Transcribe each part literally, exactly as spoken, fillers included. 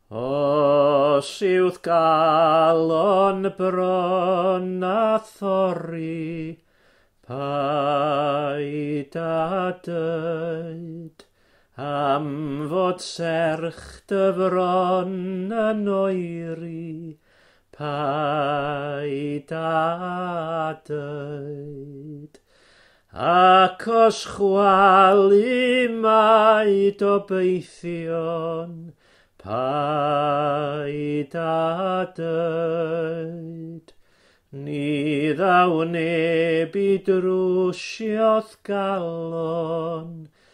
Os yw'th galon bron a thorri, paid a dweud am fod serch dy fron yn oeri, paid a dweud. Ac os chwalu maid o beithion, paid a dweud. Ni ddaw neb i drwsio'th galon,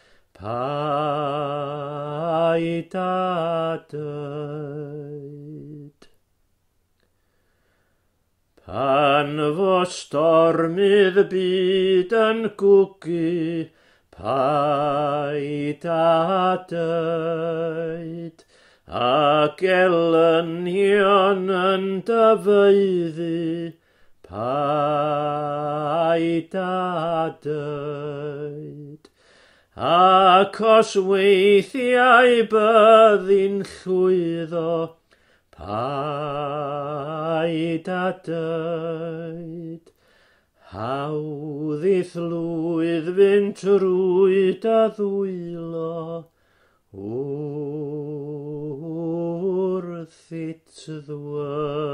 paid a dweud. Pan fo stormydd byd yn gwgu, paid a dweud. Ac elynion yn dyfeiddi, paid a dweud. Ac os weithiau byddi'n llwyddo, paid a dweud. Hawdd i llwydd fynd trwy dy ddwylo, wrth i ddweud.